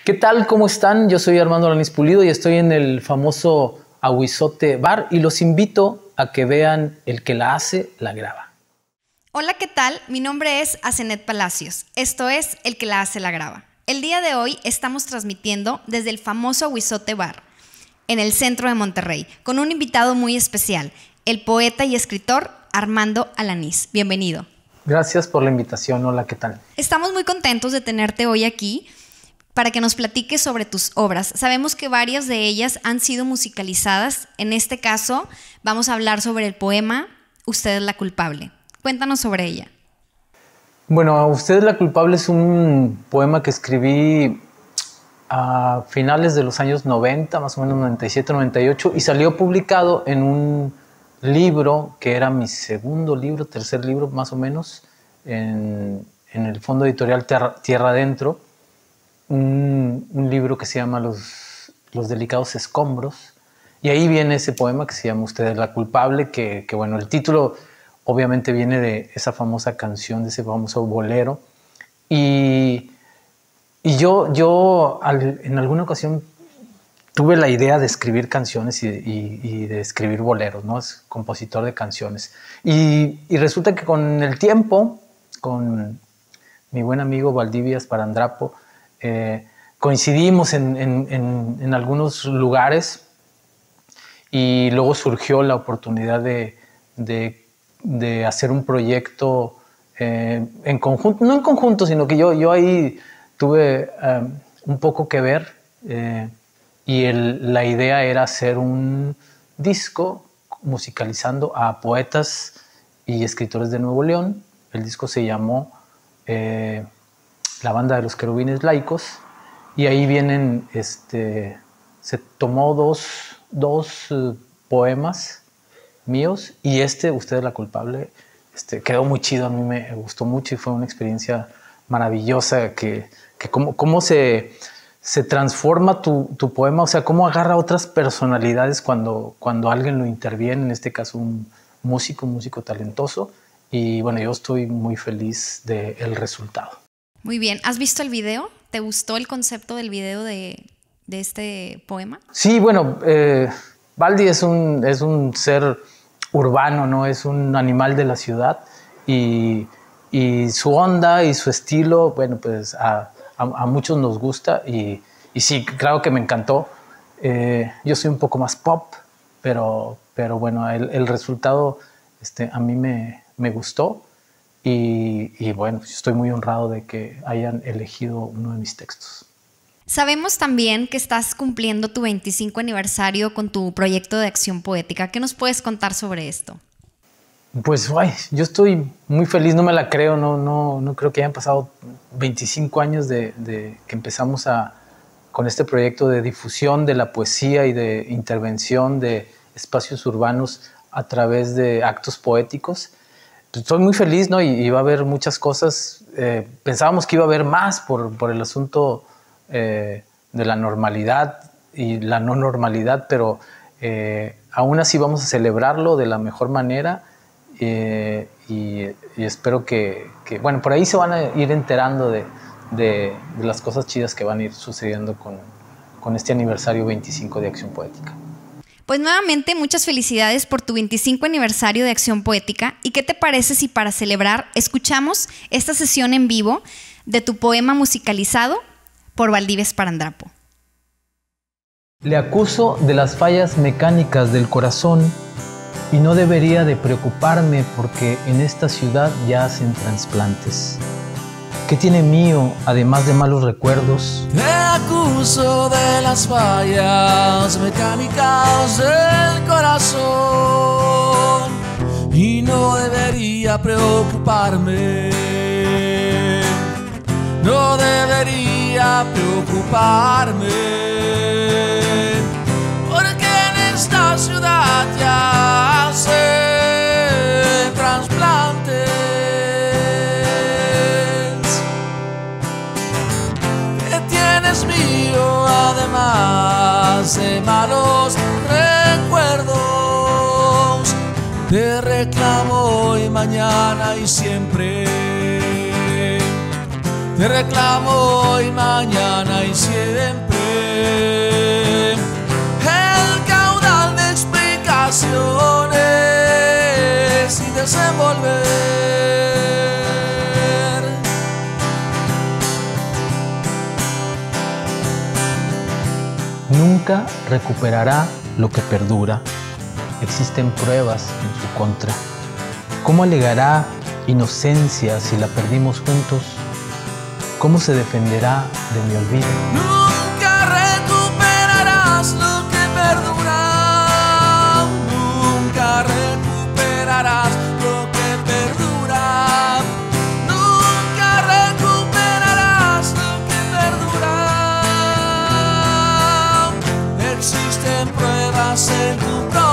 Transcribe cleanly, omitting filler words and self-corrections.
¿Qué tal? ¿Cómo están? Yo soy Armando Alanis Pulido y estoy en el famoso Aguizote Bar y los invito a que vean El que la hace, la graba. Hola, ¿qué tal? Mi nombre es Asenet Palacios. Esto es El que la hace, la graba. El día de hoy estamos transmitiendo desde el famoso Aguizote Bar, en el centro de Monterrey, con un invitado muy especial, el poeta y escritor Armando Alanis. Bienvenido. Gracias por la invitación. Hola, ¿qué tal? Estamos muy contentos de tenerte hoy aquí para que nos platiques sobre tus obras. Sabemos que varias de ellas han sido musicalizadas. En este caso, vamos a hablar sobre el poema Usted es la culpable. Cuéntanos sobre ella. Bueno, Usted es la culpable es un poema que escribí a finales de los años 90, más o menos 97, 98, y salió publicado en un libro que era mi segundo libro, tercer libro más o menos, en el fondo editorial Tierra Adentro. Un libro que se llama Los delicados escombros, y ahí viene ese poema que se llama Usted es la culpable, que bueno, el título obviamente viene de esa famosa canción, de ese famoso bolero, y yo en alguna ocasión tuve la idea de escribir canciones y de escribir boleros, ¿no? Es compositor de canciones, y resulta que con el tiempo, con mi buen amigo Valdivia Sparandrapo, coincidimos en algunos lugares, y luego surgió la oportunidad de hacer un proyecto en conjunto, no en conjunto, sino que yo ahí tuve un poco que ver, y la idea era hacer un disco musicalizando a poetas y escritores de Nuevo León. El disco se llamó La Banda de los Querubines Laicos, y ahí vienen, se tomó dos poemas míos, y Usted es la culpable, quedó muy chido. A mí me gustó mucho y fue una experiencia maravillosa, que cómo se transforma tu poema, o sea, cómo agarra otras personalidades cuando alguien lo interviene, en este caso un músico talentoso, y bueno, yo estoy muy feliz del resultado. Muy bien. ¿Has visto el video? ¿Te gustó el concepto del video de este poema? Sí, bueno, Baldi es un ser urbano, ¿no? Es un animal de la ciudad, y su onda y su estilo, bueno, pues a muchos nos gusta, y sí, claro que me encantó. Yo soy un poco más pop, pero bueno, el resultado a mí me gustó, y bueno, estoy muy honrado de que hayan elegido uno de mis textos. Sabemos también que estás cumpliendo tu 25 aniversario con tu proyecto de acción poética. ¿Qué nos puedes contar sobre esto? Pues yo estoy muy feliz, no me la creo, no creo que hayan pasado 25 años de que empezamos con este proyecto de difusión de la poesía y de intervención de espacios urbanos a través de actos poéticos. Estoy muy feliz, ¿no? Y va a haber muchas cosas. Pensábamos que iba a haber más por el asunto de la normalidad y la no normalidad, pero aún así vamos a celebrarlo de la mejor manera, y espero que bueno, por ahí se van a ir enterando de las cosas chidas que van a ir sucediendo con este aniversario 25 de Acción Poética. Pues nuevamente muchas felicidades por tu 25 aniversario de Acción Poética. ¿Y qué te parece si para celebrar escuchamos esta sesión en vivo de tu poema musicalizado por Valdivia Sparandrapo? Le acuso de las fallas mecánicas del corazón, y no debería de preocuparme porque en esta ciudad ya hacen trasplantes. ¿Qué tiene mío, además de malos recuerdos? Te acuso de las fallas mecánicas del corazón, y no debería preocuparme. No debería preocuparme, porque en esta ciudad ya hacen trasplantes. ¿Qué tienes mío, además de malos recuerdos? Te reclamo hoy, mañana y siempre. te reclamo hoy, mañana y siempre. El caudal de explicaciones y desenvolver. Nunca recuperará lo que perdura. Existen pruebas en su contra. ¿Cómo alegará inocencia si la perdimos juntos? ¿Cómo se defenderá de mi olvido? Nunca recuperarás lo que perdura. Nunca recuperarás lo que perdura. Nunca recuperarás lo que perdura. Existen pruebas en tu